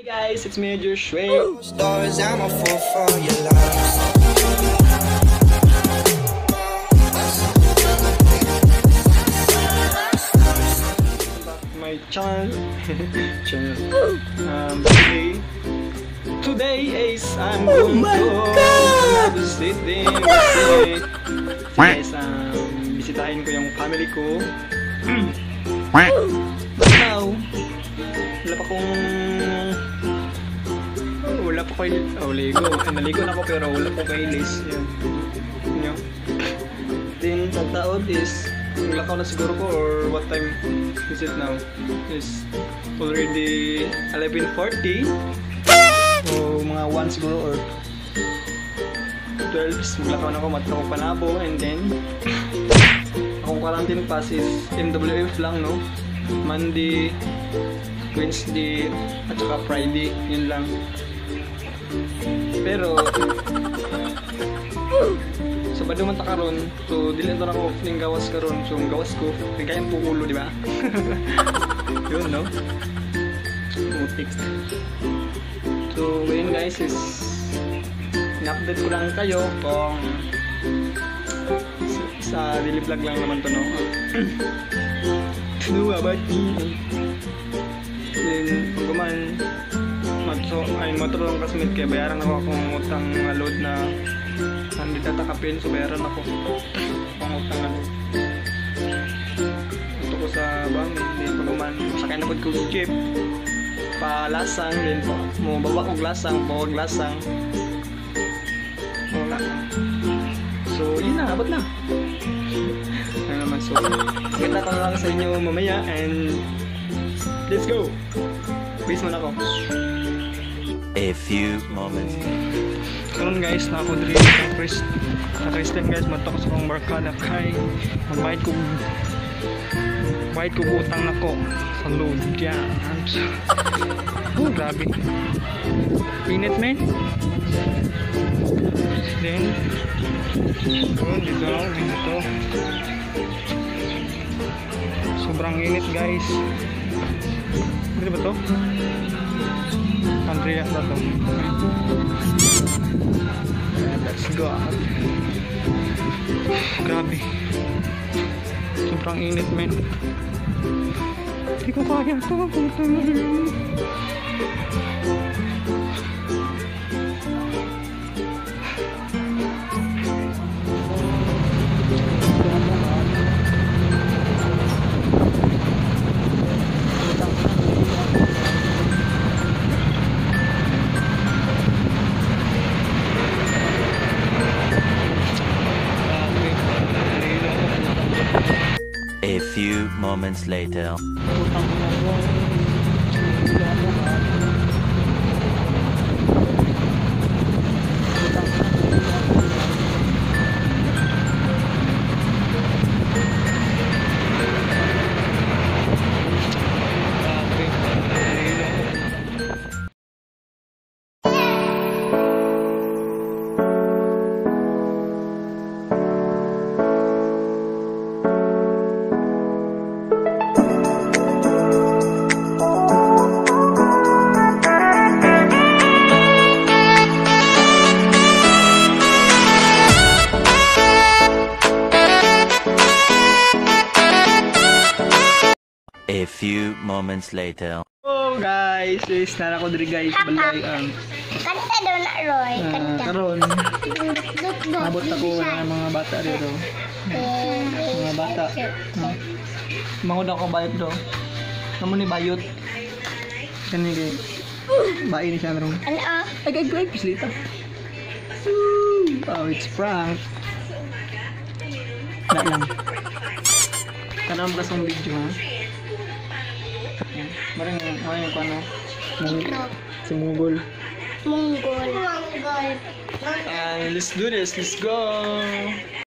Hey guys, it's me, Joshua. Stars, I'm a fool for your love. My channel. Today is I'm going to visiting. Guys, bisitahin ko yung family ko. Now, wala pa kayo ligo. Naligo na ako pero wala pa kayo list. Yan. Then, tagtaon is naglakaw na siguro ko or what time is it now? Is already 11:40 o mga 1 siguro or 12 is maglakaw na ako, matakaw panabo, and then akong quarantine pass is MWF lang, no? Monday, Wednesday at saka Friday, yun lang. Pero Sabado man ta karon, so dili na ako ning gawas karon. So ang gawas ko kayang pukulo, di ba? Yun, no? Mutik. So ngayon guys is in-update ko lang kayo kung sa daily vlog lang naman to, no? No about me. Then guman matulong kasmit kaya bayaran ako akong utang load na hindi tatakapin, so bayaran ako akong utang na load. Ito ko sa bangin, then paguman sakay na ko jeep palasang, then mo bawa og lasang, bawag lasang. Wala. So yun na, abot na. Ano naman, so kita ko lang sa inyo mamaya and let's go. Base mo na ako. A few moments. Karon guys, na ako diri sa Christian guys, matok sa kong barkada kay magbayad ko utang nako sa load yan. Oh, grabe. Init, man. Then dito. Sobrang init guys. Ano ba to? Andrea na to. Let's go out. Grabe. Sobrang init, men. Hindi ko kaya ito. A few moments later. A few moments later. Oh guys, is nara ko diri guys, balay Kanta daw na Roy, kanta. karon abot ako ng mga bata dito. Mga bata. Mangod ako bayot do. Namo ni bayot. Kani kay bae ni siya ron. Ano? Ay, pislita. Oh, it's prank. Na lang. Kanang kasong video, ha? Marang yung paano? Sumugol. Munggol. And let's do this. Let's go.